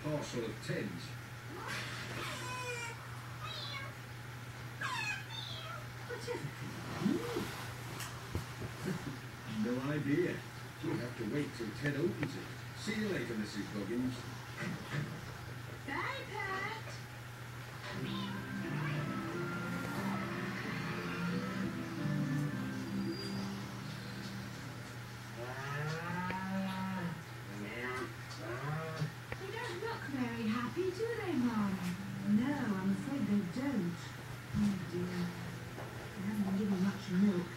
parcel of tins. No idea. You'll have to wait till Ted opens it. See you later, Mrs. Buggins. Bye, Pat. They don't look very happy, do they, Mum? No, I'm afraid they don't. Oh dear. They haven't been given much milk.